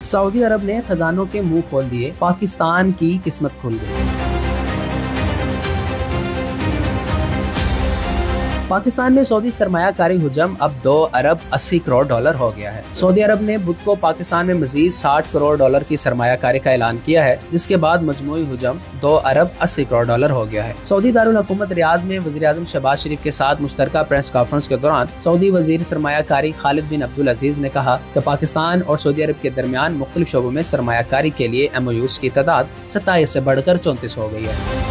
Saudi अरब ने खजानों के मुंह खोल दिए, पाकिस्तान की किस्मत खुल गई। पाकिस्तान में सऊदी सरमायाकारी हुजम अब 2 अरब 80 करोड़ डॉलर हो गया है। सऊदी अरब ने बुध को पाकिस्तान में मजीद 60 करोड़ डॉलर की सरमायाकारी का ऐलान किया है, जिसके बाद मजमूई हुजम 2 अरब 80 करोड़ डॉलर हो गया है। सऊदी दारुल हुकूमत रियाज में वज़ीर आज़म शहबाज शरीफ के साथ मुश्तरका प्रेस कॉन्फ्रेंस के दौरान सऊदी वजीर सरमायाकारी खालिद बिन अब्दुल अजीज ने कहा कि पाकिस्तान और सऊदी अरब के दरमियान मुख्तलिफ शोबों में सरमायाकारी के लिए MOUs की तादाद 27 से बढ़कर 34 हो गई है।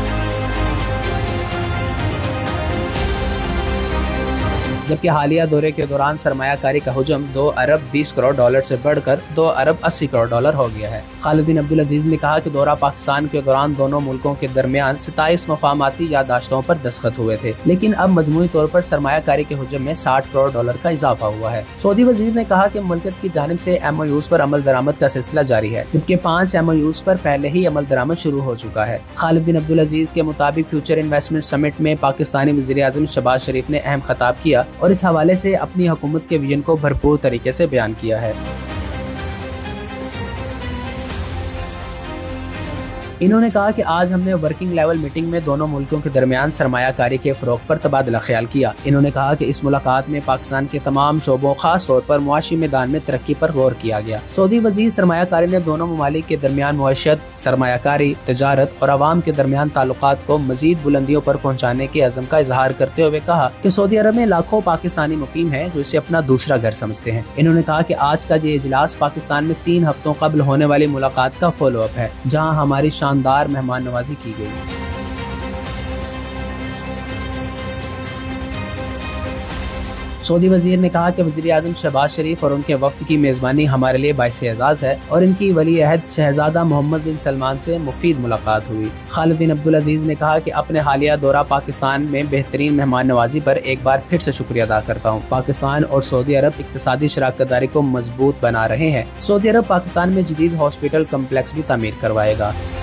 जबकि हालिया दौरे के दौरान सरमायाकारी का हुजम 2 अरब 20 करोड़ डॉलर से बढ़कर 2 अरब 80 करोड़ डॉलर हो गया है। खालिद बिन अब्दुल अजीज ने कहा कि दौरा पाकिस्तान के दौरान दोनों मुल्कों के दरमियान 27 मफाहमाती याददाश्तों पर दस्तखत हुए थे, लेकिन अब मजमूई तौर पर सरमायाकारी के हुजम में 60 करोड़ डॉलर का इजाफा हुआ है। सऊदी वजीर ने कहा कि मुल्कियत की जानिब से MOUs पर अमल दरामद का सिलसिला जारी है, जबकि 5 MOUs पर पहले ही अमल दरामद शुरू हो चुका है। खालिद बिन अब्दुल अजीज के मुताबिक फ्यूचर इन्वेस्टमेंट समिट में पाकिस्तानी वज़ीर आज़म शहबाज शरीफ ने अहम खिताब किया और इस हवाले से अपनी हुकूमत के विजन को भरपूर तरीके से बयान किया है। इन्होंने कहा कि आज हमने वर्किंग लेवल मीटिंग में दोनों मुल्कों के दरमियान सरमायाकारी के फ़रोग़ पर तबादला ख्याल किया। इन्होंने कहा कि इस मुलाकात में पाकिस्तान के तमाम शोबों, खास तौर पर मुआशी मैदान में तरक्की पर गौर किया गया। सऊदी वज़ीर सरमायाकारी ने दोनों ममालिक के दरमियान मुआशरत, सरमायाकारी, तजारत और आवाम के दरमियान ताल्लुकात को मजीद बुलंदियों पर पहुँचाने के अज़म का इजहार करते हुए कहा कि सऊदी अरब में लाखों पाकिस्तानी मुकीम हैं जो इसे अपना दूसरा घर समझते हैं। इन्होंने कहा कि आज का ये इजलास पाकिस्तान में 3 हफ्तों कबल होने वाली मुलाकात का फॉलो अप है, जहाँ हमारी शानदार मेहमान नवाजी की गई। सऊदी वजीर ने कहा कि वज़ीर आज़म शहबाज शरीफ और उनके वक्त की मेज़बानी हमारे लिए बाइस एजाज़ है और इनकी वली अहद शहजादा मोहम्मद बिन सलमान से मुफीद मुलाकात हुई। खालिद बिन अब्दुल अजीज ने कहा कि अपने हालिया दौरा पाकिस्तान में बेहतरीन मेहमान नवाजी पर एक बार फिर से शुक्रिया अदा करता हूँ। पाकिस्तान और सऊदी अरब इक़्तिसादी शराकतदारी को मजबूत बना रहे हैं। सऊदी अरब पाकिस्तान में जदीद हॉस्पिटल कम्प्लेक्स भी तामीर करवाएगा।